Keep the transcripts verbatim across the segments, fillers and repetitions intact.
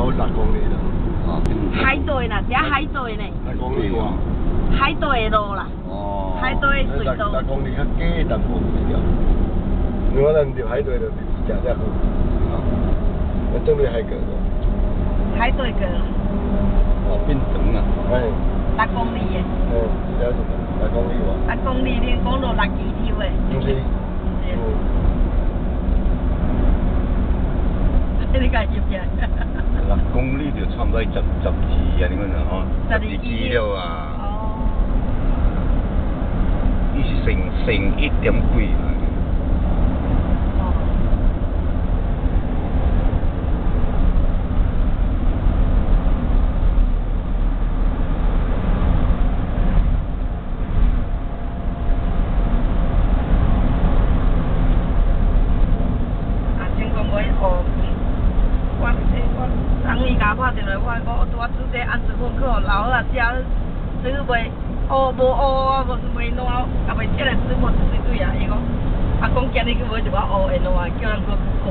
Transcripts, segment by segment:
有六公里了。哦。 海队啦，只海队呢。 六公里哇。 海队的路啦。哦。海队的隧道。 六公里较假淡薄对了。如果咱入海队就真正好。啊。咱等于海阁。 海队阁。 哦，变长啊。哎。 六公里的。 嗯，了解。六公里哇。 六公里，恁讲到六支条的。 不是。嗯。 你家入去。 六公里就差唔多十十二啊，點講就嗬？十二支了啊。哦。呢是成成一點幾啊。 打电话我我拄啊煮这安子粉可老啊食，煮袂乌无乌啊，无袂烂，也袂食来煮无水水啊。伊讲啊，讲今日去买一包乌的烂，叫人搁看。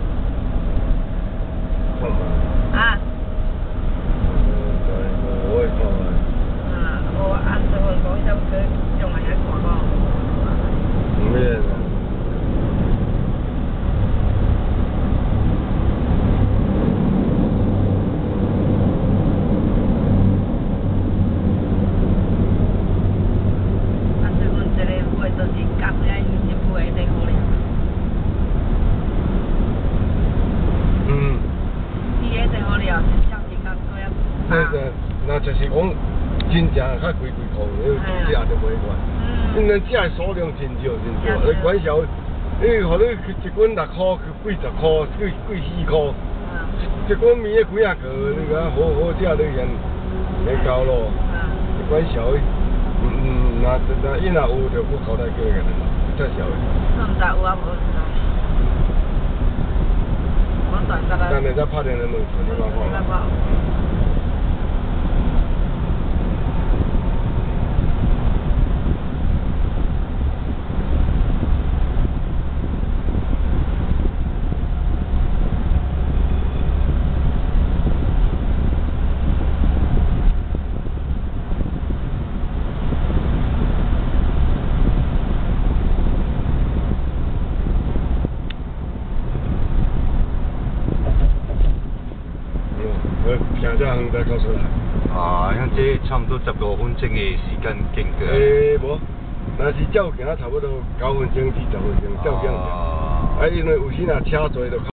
啊？ 我会看啊。 啊，无安子粉讲伊才去用来遐看咯。 唔免啊。那就是讲，真正较规规控，你食就袂惯。因为食的数量真少真少，你管销，你互你一罐六块，去几十块，几几四块，一罐面的几啊个，你讲好好食你现会够咯。一管销，嗯嗯，那那伊若有就我交代叫伊个人，再销的。 我唔知有啊无？我转个来。 等下再拍电话问你麻烦。行只远再告诉来。 啊，像这差不多十五分钟的时间经过。 诶，无，若是照行啊，差不多九分钟至十分钟，照行。啊，因为有时若车多就较